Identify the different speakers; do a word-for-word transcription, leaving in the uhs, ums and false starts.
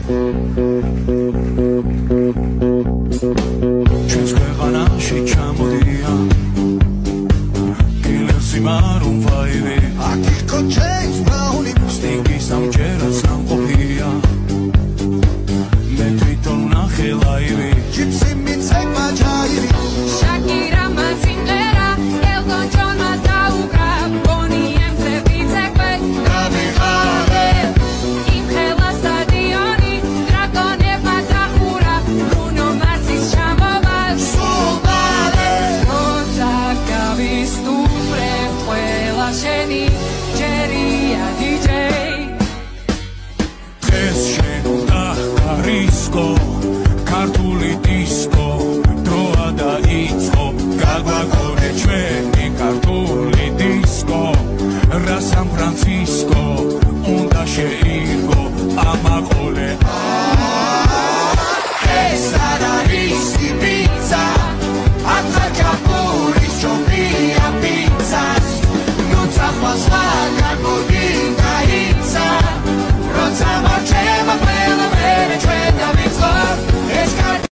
Speaker 1: ჩვენს ქვეყანაში ჩამოდიან კილერსი მარუნ ფაივი
Speaker 2: აქ იყო ჯეიმს ბრაუნი
Speaker 1: სტინგის ამჯერად სამყოფია მე თვითონ ვნახე ლაივი
Speaker 2: ჯიპსი მიცეკმა ჯაივი
Speaker 3: შაკირა მაციმერა ელტონ ჯონმა დაუკრა ბონი ემზე ვიცეკვე
Speaker 2: გამიხარე
Speaker 3: იმ ხელა სტადიონი დრაკონებმა დახურა ბრუნო მარსის ჩამოვა
Speaker 2: სულ მალე
Speaker 3: როცა გავისტუმრე ყველა შენი ჯერია დიჯეი
Speaker 1: დღეს შენ უნდა გარისკო